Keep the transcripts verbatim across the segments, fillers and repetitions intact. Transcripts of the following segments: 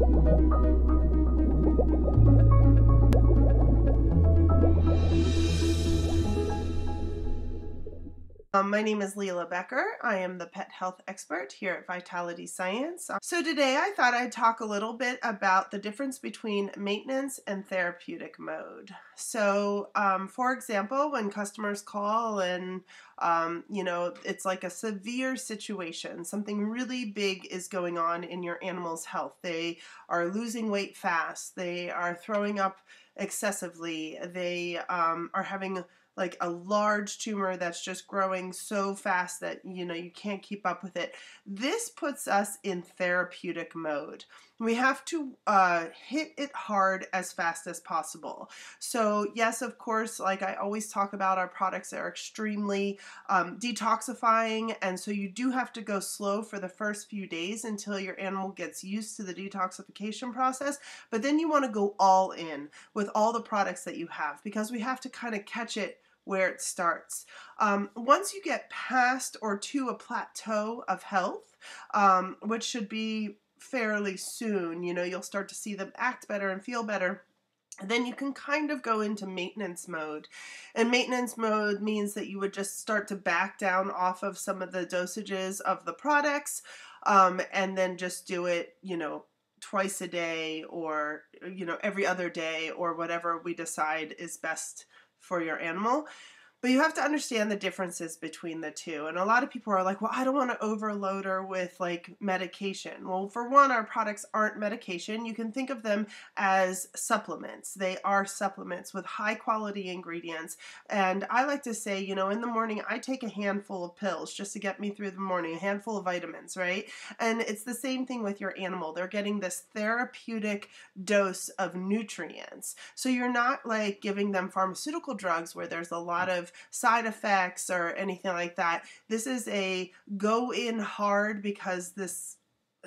Um, my name is Leila Becker. I am the pet health expert here at Vitality Science. So today I thought I'd talk a little bit about the difference between maintenance and therapeutic mode. So um, for example, when customers call and um, you know, it's like a severe situation, something really big is going on in your animal's health. They are losing weight fast. They are throwing up excessively. They um, are having like a large tumor that's just growing so fast that, you know, you can't keep up with it. This puts us in therapeutic mode. We have to uh, hit it hard as fast as possible. So yes, of course, like I always talk about, our products are extremely um, detoxifying, and so you do have to go slow for the first few days until your animal gets used to the detoxification process, but then you want to go all in with all the products that you have, because we have to kind of catch it where it starts. Um, once you get past or to a plateau of health, um, which should be fairly soon, you know, you'll start to see them act better and feel better. Then you can kind of go into maintenance mode. And maintenance mode means that you would just start to back down off of some of the dosages of the products, um, and then just do it, you know, twice a day, or, you know, every other day, or whatever we decide is best for your animal. But you have to understand the differences between the two. And a lot of people are like, well, I don't want to overload her with like medication. Well, for one, our products aren't medication. You can think of them as supplements. They are supplements with high quality ingredients. And I like to say, you know, in the morning, I take a handful of pills just to get me through the morning, a handful of vitamins, right? And it's the same thing with your animal. They're getting this therapeutic dose of nutrients. So you're not like giving them pharmaceutical drugs where there's a lot of side effects or anything like that. This is a go in hard because this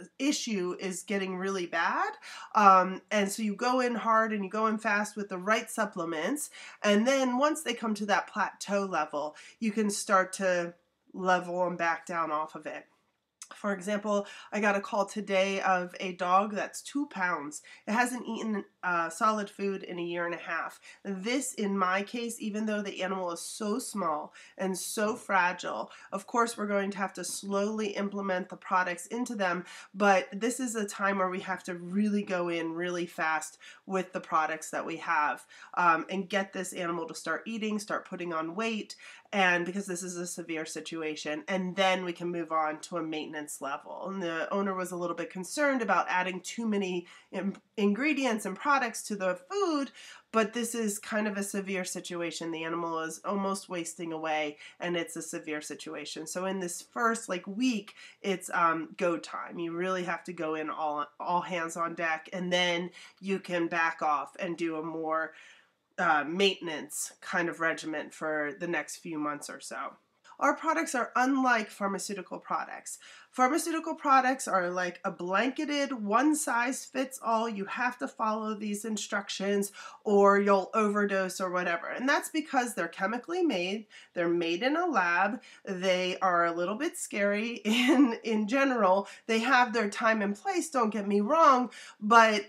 issue is getting really bad. Um, and so you go in hard and you go in fast with the right supplements. And then once they come to that plateau level, you can start to level them back down off of it. For example, I got a call today of a dog that's two pounds. It hasn't eaten uh, solid food in a year and a half. This, in my case, even though the animal is so small and so fragile, of course we're going to have to slowly implement the products into them, but this is a time where we have to really go in really fast with the products that we have, um, and get this animal to start eating, start putting on weight, and because this is a severe situation, and then we can move on to a maintenance level. And the owner was a little bit concerned about adding too many in- ingredients and products to the food, but this is kind of a severe situation. The animal is almost wasting away, and it's a severe situation. So in this first like week, it's um, go time. You really have to go in all all hands on deck, and then you can back off and do a more Uh, maintenance kind of regimen for the next few months or so. Our products are unlike pharmaceutical products. Pharmaceutical products are like a blanketed one size fits all. You have to follow these instructions or you'll overdose or whatever. And that's because they're chemically made. They're made in a lab. They are a little bit scary in, in general. They have their time and place, don't get me wrong, but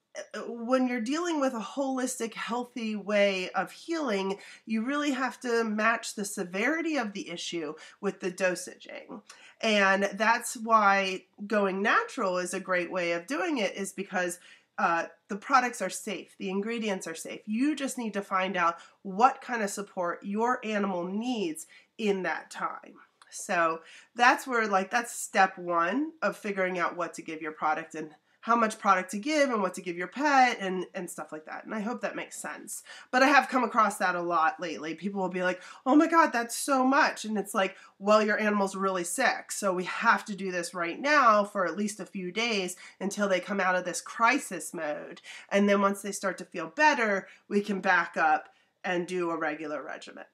when you're dealing with a holistic, healthy way of healing, you really have to match the severity of the issue with the dosaging. And that's why going natural is a great way of doing it, is because uh, the products are safe. The ingredients are safe. You just need to find out what kind of support your animal needs in that time. So that's where, like, that's step one of figuring out what to give your product and how much product to give and what to give your pet and, and stuff like that. And I hope that makes sense. But I have come across that a lot lately. People will be like, oh my God, that's so much. And it's like, well, your animal's really sick, so we have to do this right now for at least a few days until they come out of this crisis mode. And then once they start to feel better, we can back up and do a regular regimen.